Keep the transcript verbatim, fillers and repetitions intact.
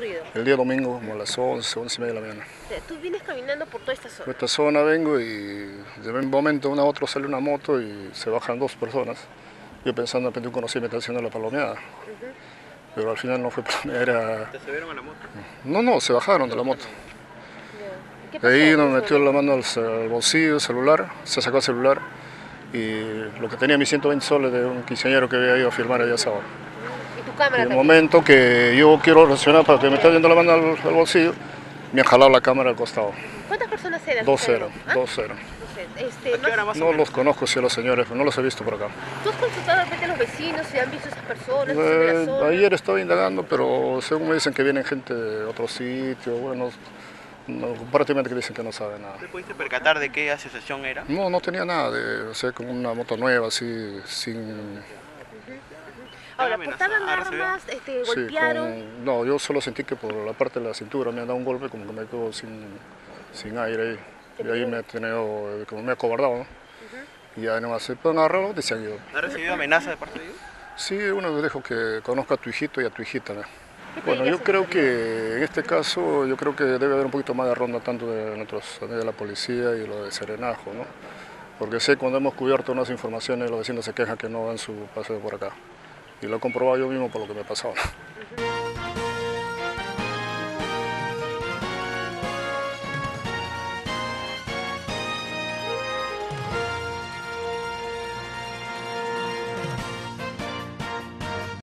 ocurrido? El día domingo, como a las once, once y media de la mañana. O sea, tú vienes caminando por toda esta zona. Por esta zona vengo y de un momento a una otro sale una moto y se bajan dos personas. Yo pensando, de repente un conocido me está haciendo la palomeada. Uh-huh. Pero al final no fue palomeada, era... ¿Te subieron a la moto? No, no, se bajaron de la moto. ¿Qué pasó? De ahí nos metió la mano al, al bolsillo, el celular, se sacó el celular y lo que tenía mis ciento veinte soles de un quinceañero que había ido a firmar el día sábado. ¿Y tu cámara? Y en el momento que yo quiero reaccionar para que me esté yendo la mano al, al bolsillo, me han jalado la cámara al costado. ¿Cuántas personas eran? Dos eran, ¿Ah? dos eran. Este, más no los conozco, sí, a los señores, no los he visto por acá. ¿Tú has consultado de repente a los vecinos si han visto a esas personas? Eh, la zona? Ayer estaba indagando, pero según me dicen que vienen gente de otro sitio, bueno, no, prácticamente que dicen que no saben nada. ¿Te pudiste percatar de qué asociación era? No, no tenía nada, de, o sea, como una moto nueva, así, sin... Ahora, ¿portaban armas? Este, ¿Golpearon? Sí, con, no, yo solo sentí que por la parte de la cintura me han dado un golpe, como que me quedo sin, sin aire ahí. Y ahí me ha tenido, como me ha acobardado, ¿no? Uh-huh. Y ya nomás se pueden agarrar y se han ido. ¿Ha recibido amenazas de parte de ellos? Sí, uno me dijo que conozca a tu hijito y a tu hijita, ¿no? Bueno, yo creo que en este caso, yo creo que debe haber un poquito más de ronda tanto de nuestros de la policía y lo de Serenajo, ¿no? Porque sé cuando hemos cubierto unas informaciones, los vecinos se quejan que no dan su paseo por acá. Y lo he comprobado yo mismo por lo que me pasaba. Uh-huh.